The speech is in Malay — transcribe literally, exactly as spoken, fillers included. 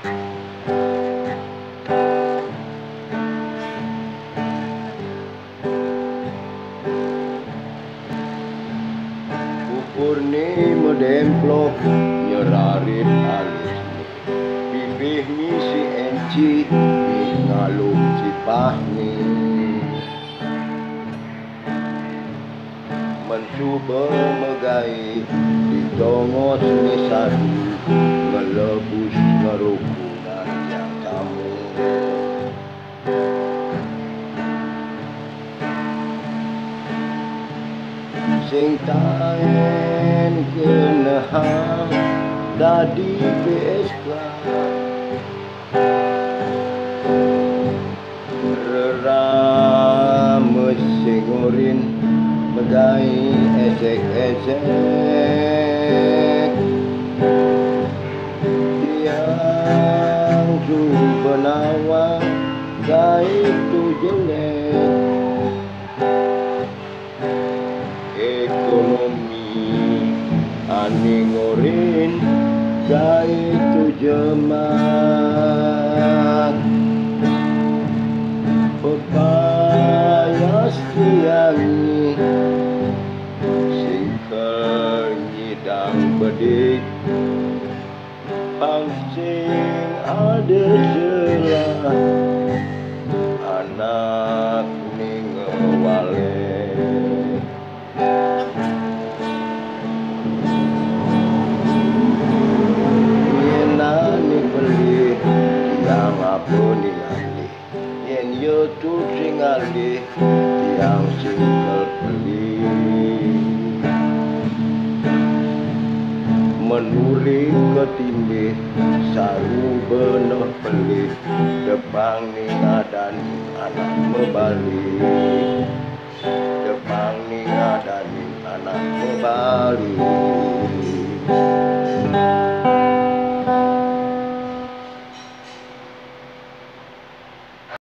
Purni medemplok nyerarit alis pipih ni si enci ni ngaluk si pahni mencuba megai ditongos ni sadu ngelebus ngerukunan yang tamu sing tangen kenehang dadi P S K rerame sing urin megai esek-esek yang cuba nawang gait tu jelek ekonomi ani ngorin gait tu jemak pepayas tiangi singkel nyidang bedik pangsing ada celah anak ni ngewale nyenani beli yang apa ni ngali yen yo tu sing ngali yang singkel beli menuri ketindih saru benih pelit depang ni ngadani anak mebalik depang ni ngadani anak mebalik